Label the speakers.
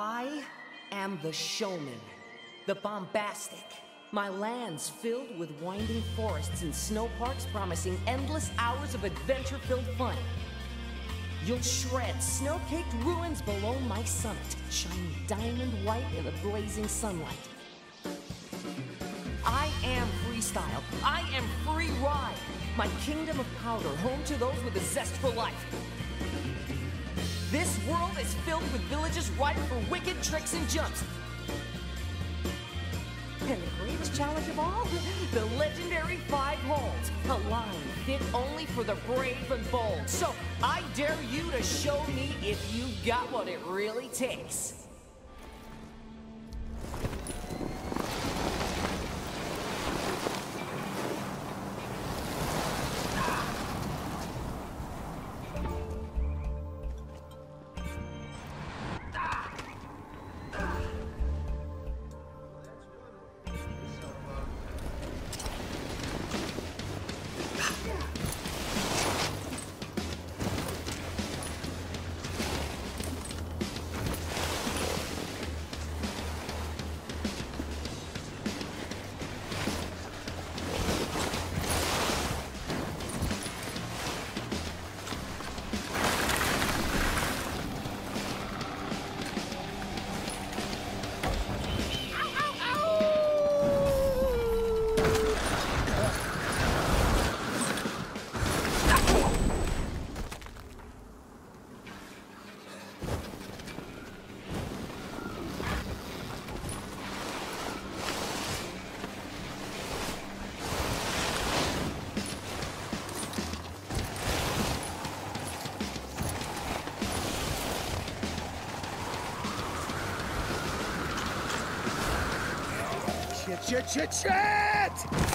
Speaker 1: I am the showman, the bombastic. My land's filled with winding forests and snow parks promising endless hours of adventure-filled fun. You'll shred snow-caked ruins below my summit, shining diamond white in the blazing sunlight. I am freestyle. I am free ride. My kingdom of powder, home to those with a zest for life. This world is filled with villages ripe for wicked tricks and jumps. And the greatest challenge of all, the legendary 5 holes. A line fit only for the brave and bold. So I dare you to show me if you've got what it really takes.
Speaker 2: Shit!